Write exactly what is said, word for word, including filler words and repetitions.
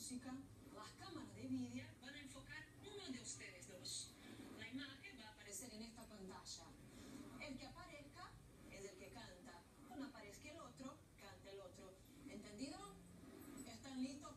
música, las cámaras de vídeo van a enfocar uno de ustedes dos. La imagen va a aparecer en esta pantalla. El que aparezca es el que canta. Cuando aparezca el otro, canta el otro. ¿Entendido? ¿Están listos